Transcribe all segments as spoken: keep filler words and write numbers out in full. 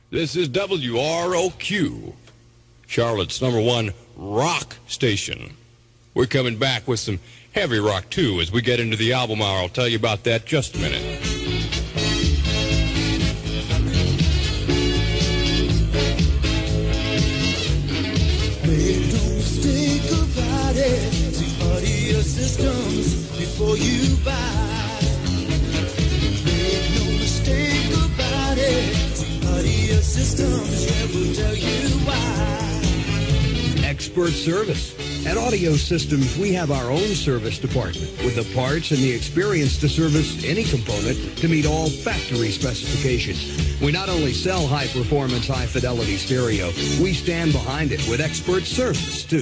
This is W R O Q, Charlotte's number one rock station. We're coming back with some heavy rock, too, as we get into the album hour. I'll tell you about that just a minute. Make no mistake about it. See audio systems before you buy. Make no mistake about it. See audio systems, yeah, we'll tell you why. Expert service. At Audio Systems, we have our own service department with the parts and the experience to service any component to meet all factory specifications. We not only sell high-performance, high-fidelity stereo, we stand behind it with expert service, too.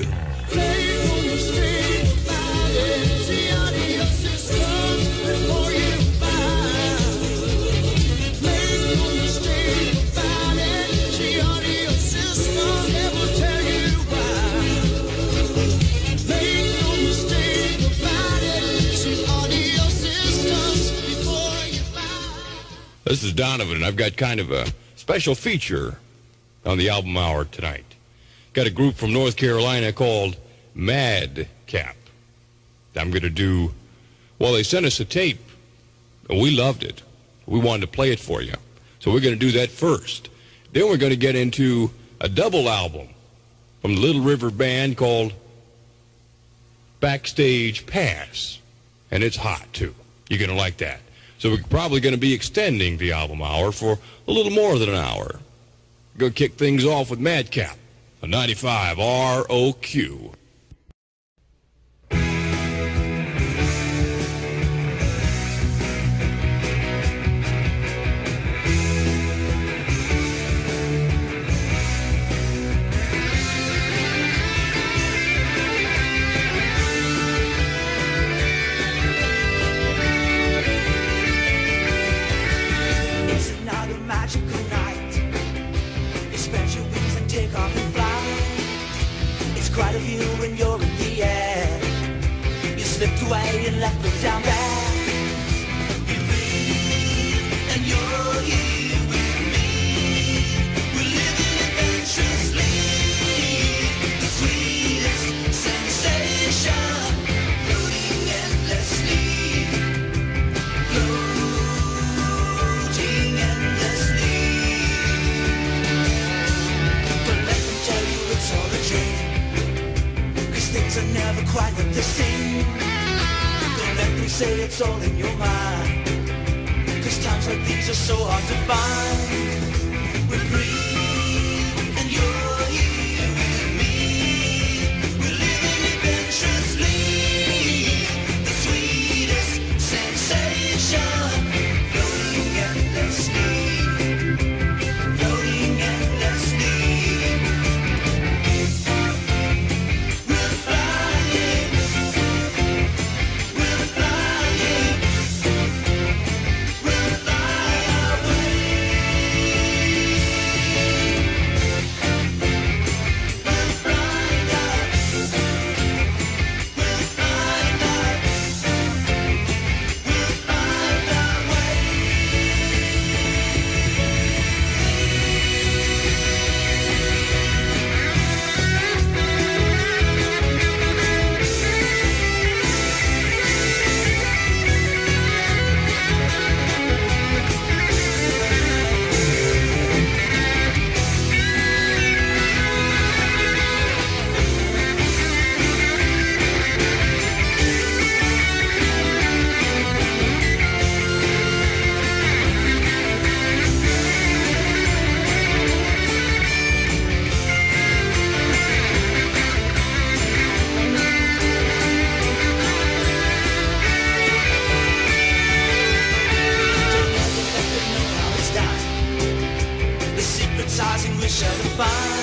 This is Donovan, and I've got kind of a special feature on the album hour tonight. Got a group from North Carolina called Madcap. I'm going to do, well, they sent us a tape, and we loved it. We wanted to play it for you. So we're going to do that first. Then we're going to get into a double album from the Little River Band called Backstage Pass. And it's hot, too. You're going to like that. So we're probably going to be extending the album hour for a little more than an hour. Go kick things off with Madcap on ninety-five R O Q. Quite a view when you're in the air. You slipped away and left me down there. You breathe and you're here with me. We're living adventurously. The sweetest sensation, floating endlessly, floating endlessly. But let me tell you, it's all a dream. Things are never quite what they seem. Don't let them say it's all in your mind, 'cause times like these are so hard to find. We're free and you're here with me. We're living adventurously. The sweetest sensation, floating endlessly, floating endlessly.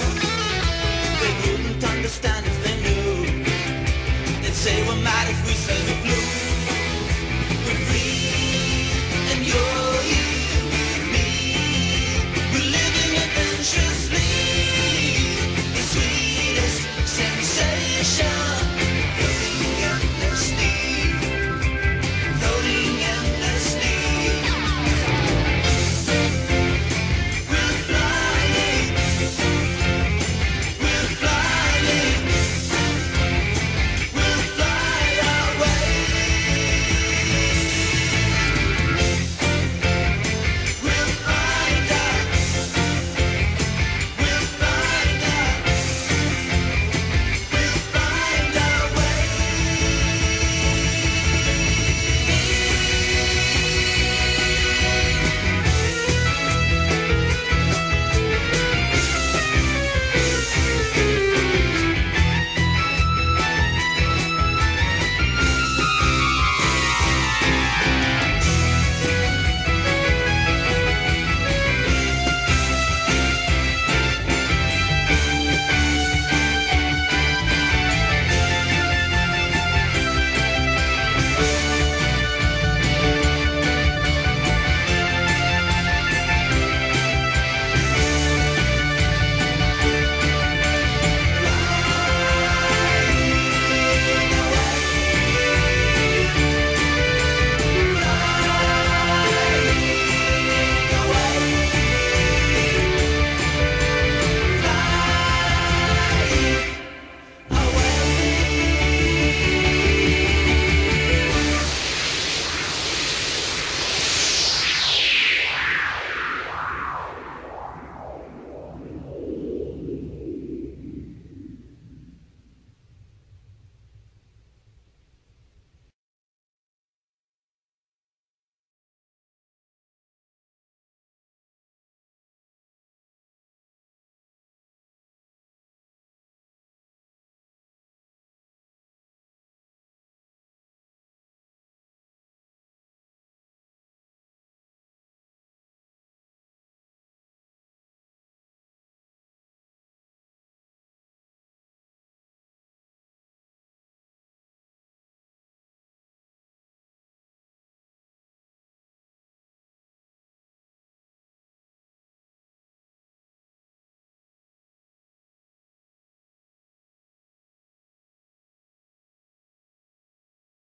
Say we're mad if we say